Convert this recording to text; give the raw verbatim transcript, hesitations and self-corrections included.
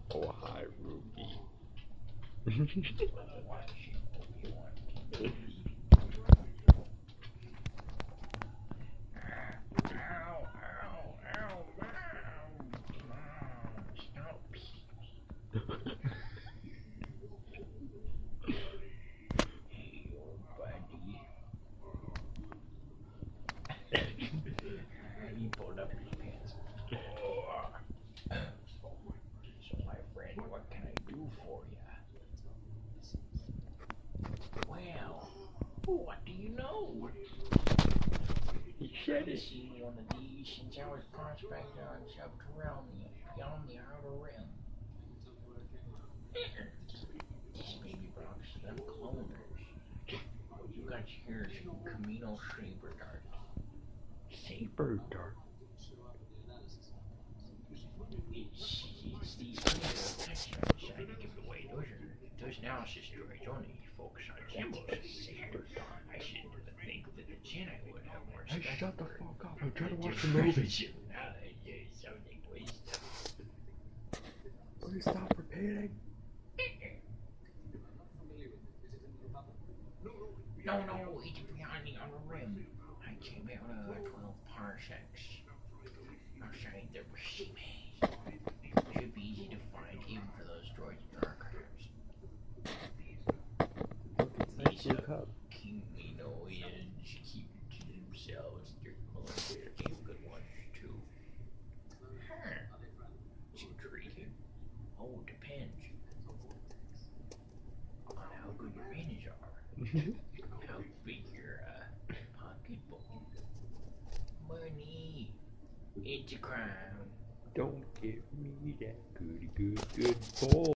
Oh, hi, Ruby. He pulled up his pants. Oh. So, my friend, what can I do for you? Well, what do you know? He said I've it. seen one of these since I was prospecting on Subterranean, beyond the outer rim. This maybe belongs to them cloners. You got here some Camino Saber Dart. Saber dart. It's, it's these kinds of textures I give it away. Those are those analysis droids only focus on symbols. Saber Dart. I shouldn't think that the Jedi would have more Hey, respect. shut the fuck up. I'm trying to watch the movie. Please stop repeating. No, no, it's beyond the outer rim. I came out of twelve parsecs outside the Rishi maze. Should be easy to find even for those droids in archives. These uh, Kaminoans keep to themselves. They're clones. They're good ones too. Huh. It's intriguing. Oh, depends on how good your manners are. How big your uh, pocketbook. Money. It's a crime. Don't give me that goody good good boy.